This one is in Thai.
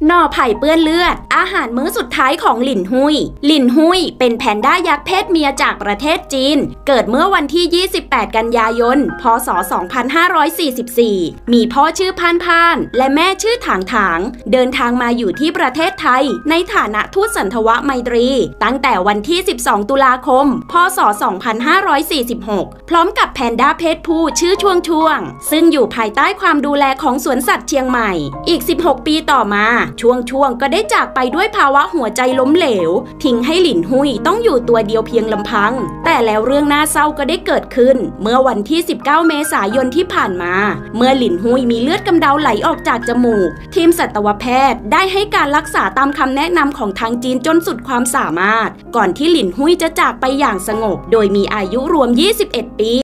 หน่อไผ่เปื้อนเลือดอาหารมื้อสุดท้ายของหลินหุยหลินหุยเป็นแพนด้ายักษ์เพศเมียจากประเทศจีนเกิดเมื่อวันที่ 28 กันยายน พ.ศ. 2544 มีพ่อชื่อพานพานและแม่ชื่อถางถางเดินทางมาอยู่ที่ประเทศไทยในฐานะทูตสันทวไมตรีตั้งแต่วันที่ 12 ตุลาคม พ.ศ. 2546 พร้อมกับแพนด้าเพศผู้ชื่อช่วงซึ่งอยู่ภายใต้ความดูแลของสวนสัตว์เชียงใหม่อีก 16 ปีต่อมาช่วงก็ได้จากไปด้วยภาวะหัวใจล้มเหลวทิ้งให้หลินหุยต้องอยู่ตัวเดียวเพียงลำพังแต่แล้วเรื่องน่าเศร้าก็ได้เกิดขึ้นเมื่อวันที่ 19 เมษายนที่ผ่านมาเมื่อหลินหุยมีเลือดกำเดาไหลออกจากจมูกทีมสัตวแพทย์ได้ให้การรักษาตามคำแนะนำของทางจีนจนสุดความสามารถก่อนที่หลินหุยจะจากไปอย่างสงบโดยมีอายุรวม 21 ปี